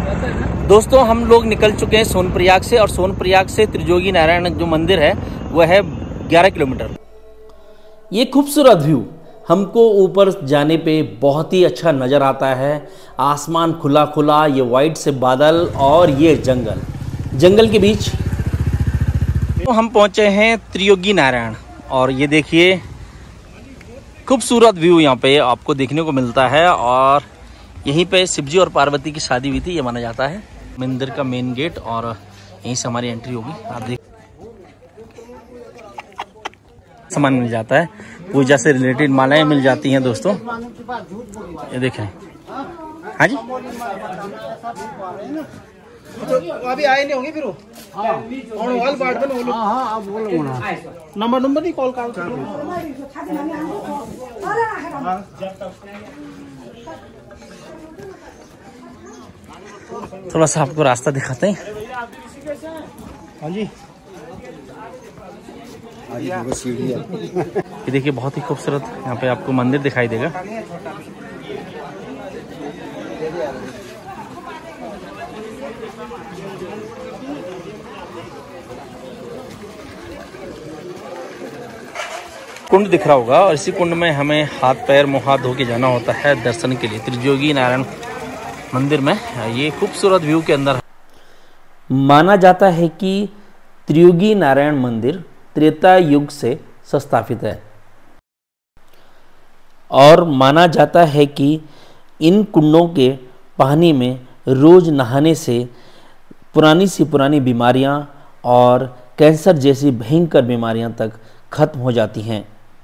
दोस्तों हम लोग निकल चुके हैं सोनप्रयाग से, और सोनप्रयाग से त्रिजोगी नारायण जो मंदिर है वह है 11 किलोमीटर। ये खूबसूरत व्यू हमको ऊपर जाने पे बहुत ही अच्छा नज़र आता है। आसमान खुला खुला, ये वाइट से बादल और ये जंगल के बीच तो हम पहुंचे हैं त्रियोगी नारायण। और ये देखिए खूबसूरत व्यू यहाँ पे आपको देखने को मिलता है, और यहीं पे शिवजी और पार्वती की शादी हुई थी ये माना जाता है। मंदिर का मेन गेट, और यहीं से हमारी एंट्री होगी। आप देख सामान मिल जाता है, पूजा से रिलेटेड मालाएं मिल जाती हैं दोस्तों। ये देखें। हाँ जी तो अभी आए नहीं होंगे फिर वो नंबर नहीं कॉल कर थोड़ा सा आपको रास्ता दिखाते हैं। हाँ जी ये देखिए बहुत ही खूबसूरत यहाँ पे आपको मंदिर दिखाई देगा। कुंड दिख रहा होगा, और इसी कुंड में हमें हाथ पैर मुँह हाथ धो के जाना होता है दर्शन के लिए त्रिजोगी नारायण मंदिर में। ये खूबसूरत व्यू के अंदर माना जाता है कि त्रियोगी नारायण मंदिर त्रेता युग से स्थापित है, और माना जाता है कि इन कुंडों के पानी में रोज नहाने से पुरानी सी पुरानी बीमारियां और कैंसर जैसी भयंकर बीमारियां तक खत्म हो जाती हैं।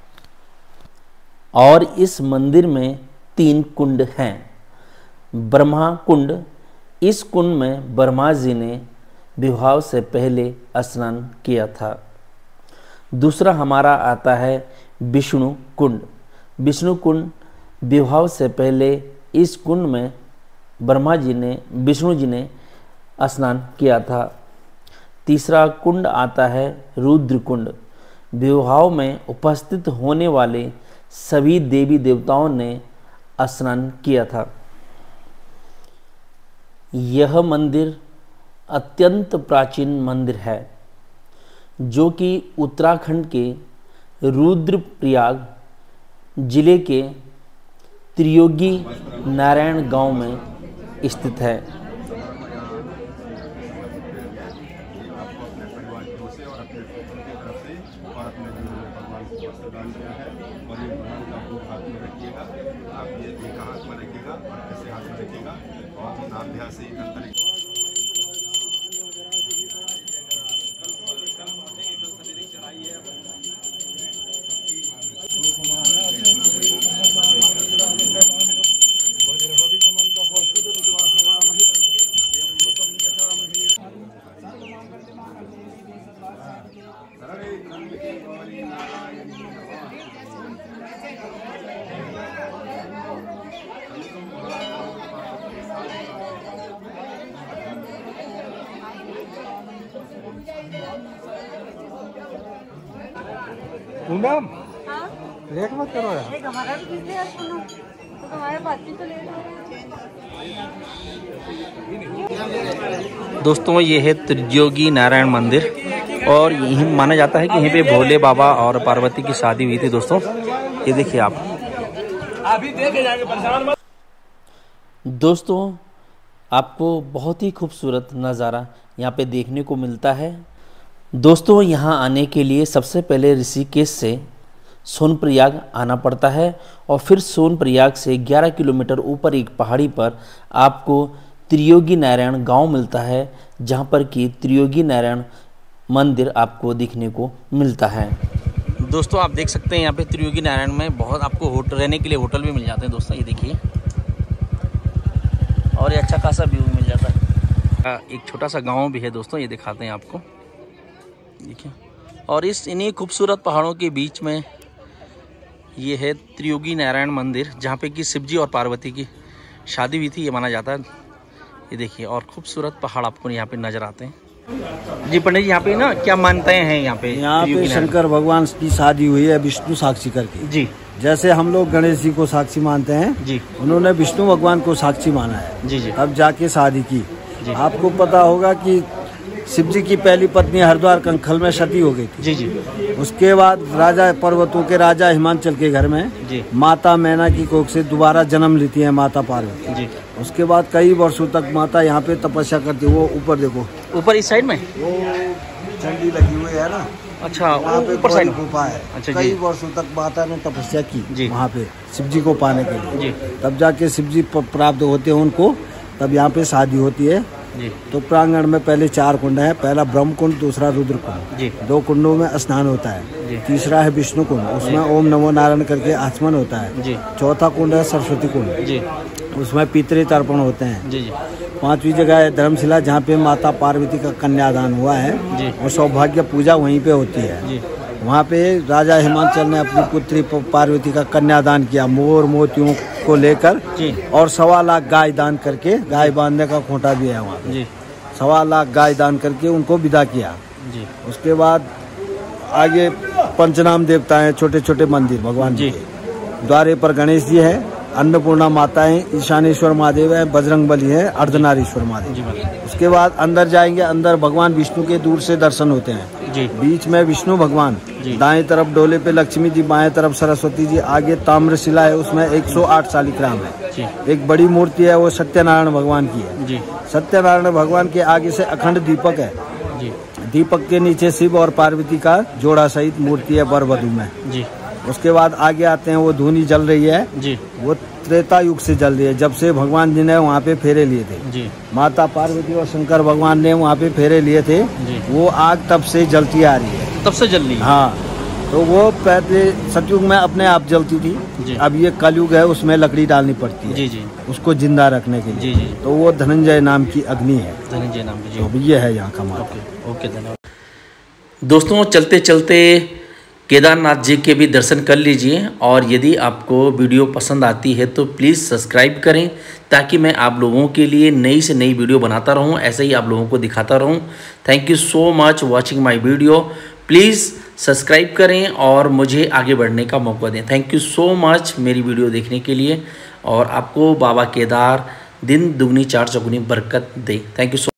और इस मंदिर में 3 कुंड हैं। ब्रह्मा कुंड, इस कुंड में ब्रह्मा जी ने विवाह से पहले स्नान किया था। दूसरा हमारा आता है विष्णु कुंड। विष्णु कुंड, विवाह से पहले इस कुंड में विष्णु जी ने स्नान किया था। तीसरा कुंड आता है रुद्र कुंड। विवाह में उपस्थित होने वाले सभी देवी देवताओं ने स्नान किया था। यह मंदिर अत्यंत प्राचीन मंदिर है, जो कि उत्तराखंड के रुद्रप्रयाग जिले के त्रियोगी नारायण गांव में स्थित है। लेट मत करो यार। दोस्तों ये है त्रिजोगी नारायण मंदिर, और यही माना जाता है कि यहीं पे भोले बाबा और पार्वती की शादी हुई थी दोस्तों। ये देखिए आप अभी देखे जाएंगे, परेशान मत। दोस्तों आपको बहुत ही खूबसूरत नज़ारा यहाँ पे देखने को मिलता है। दोस्तों यहाँ आने के लिए सबसे पहले ऋषिकेश से सोनप्रयाग आना पड़ता है, और फिर सोनप्रयाग से 11 किलोमीटर ऊपर एक पहाड़ी पर आपको त्रियोगी नारायण गांव मिलता है, जहां पर कि त्रियोगी नारायण मंदिर आपको दिखने को मिलता है। दोस्तों आप देख सकते हैं यहाँ पे त्रियोगी नारायण में बहुत आपको रहने के लिए होटल भी मिल जाते हैं दोस्तों। ये देखिए, और ये अच्छा खासा व्यू मिल जाता है। एक छोटा सा गाँव भी है दोस्तों, ये दिखाते हैं आपको, देखिए। और इन्हीं खूबसूरत पहाड़ों के बीच में ये है त्रियोगी नारायण मंदिर, जहाँ पे कि शिवजी और पार्वती की शादी हुई थी ये माना जाता है। ये देखिए, और खूबसूरत पहाड़ आपको यहाँ पे नज़र आते हैं। जी पंडित जी, यहाँ पे ना क्या मान्यताएं हैं यहाँ पे शंकर भगवान की शादी हुई है विष्णु साक्षी करके। जी। जैसे हम लोग गणेश जी को साक्षी मानते हैं जी, उन्होंने विष्णु भगवान को साक्षी माना है। जी जी। तब जाके शादी की। जी। आपको पता होगा कि शिव जी की पहली पत्नी हरिद्वार कंखल में सती हो गई थी। जी जी। उसके बाद राजा पर्वतों के राजा हिमांचल के घर में जी। माता मैना की कोख से दोबारा जन्म लेती है माता पार्वती। जी। उसके बाद कई वर्षों तक माता यहाँ पे तपस्या करती है। वो ऊपर देखो, ऊपर इस साइड में वो झंडी लगी हुई है ना। अच्छा, वहाँ पे ऊपर साइड गुफा है। अच्छा, कई जी। वर्षों तक माता ने तपस्या की जी। वहाँ पे शिव जी को पाने के लिए। जी। तब जाके शिव जी प्राप्त होते हैं उनको, तब यहाँ पे शादी होती है। जी। तो प्रांगण में पहले 4 कुंड है। पहला ब्रह्म कुंड, दूसरा रुद्र कुंड। जी। 2 कुंडों में स्नान होता है। जी। तीसरा है विष्णु कुंड, उसमें ओम नमो नारायण करके आचमन होता है। जी। चौथा कुंड है सरस्वती कुंड, जी। उसमें पितृ तर्पण होते हैं। जी। जी। 5वीं जगह है धर्मशिला, जहाँ पे माता पार्वती का कन्यादान हुआ है। जी। और सौभाग्य पूजा वहीं पे होती है। जी। वहाँ पे राजा हिमांचल ने अपनी पुत्री पार्वती का कन्यादान किया मोर मोतियों को लेकर। जी। और 1.25 लाख गाय दान करके, गाय बांधने का खूंटा भी है वहाँ पे। जी। 1.25 लाख गाय दान करके उनको विदा किया। जी। उसके बाद आगे पंचनाम देवता है, छोटे छोटे मंदिर भगवान जी जी। के। द्वारे पर गणेश जी है, अन्नपूर्णा माता है, ईशानेश्वर महादेव है, बजरंग बली है, अर्धनारीश्वर महादेव। उसके बाद अंदर जाएंगे, अंदर भगवान विष्णु के दूर से दर्शन होते हैं। जी। बीच में विष्णु भगवान, दाएं तरफ डोले पे लक्ष्मी जी, बाएं तरफ सरस्वती जी, आगे ताम्रशिला है, उसमें 108 शालिग्राम है। जी। एक बड़ी मूर्ति है, वो सत्यनारायण भगवान की है। जी। सत्यनारायण भगवान के आगे से अखंड दीपक है। जी। दीपक के नीचे शिव और पार्वती का जोड़ा सहित मूर्ति है वर वधू में। जी। उसके बाद आगे आते हैं, वो धूनी जल रही है। जी। वो त्रेता युग से जल रही है, जब से भगवान जी ने वहाँ पे फेरे लिए थे। जी। माता पार्वती और शंकर भगवान ने वहाँ पे फेरे लिए थे। जी। वो आग तब से जलती आ रही है। तब से जल रही है। हाँ, तो वो पहले सतयुग में अपने आप जलती थी। जी। अब ये कलयुग है, उसमें लकड़ी डालनी पड़ती है। जी। जी। उसको जिंदा रखने के लिए। जी। जी। तो वो धनंजय नाम की अग्नि है। धनंजय नाम की। तो ये है यहाँ का माता। ओके, ओके, धन्यवाद। दोस्तों, चलते चलते केदारनाथ जी के भी दर्शन कर लीजिए। और यदि आपको वीडियो पसंद आती है तो प्लीज़ सब्सक्राइब करें, ताकि मैं आप लोगों के लिए नई से नई वीडियो बनाता रहूं, ऐसे ही आप लोगों को दिखाता रहूं। Thank you so much watching my video. Please subscribe करें और मुझे आगे बढ़ने का मौका दें। थैंक यू सो मच मेरी वीडियो देखने के लिए। और आपको बाबा केदार दिन दुगनी चार चौगुनी बरकत दे। Thank you so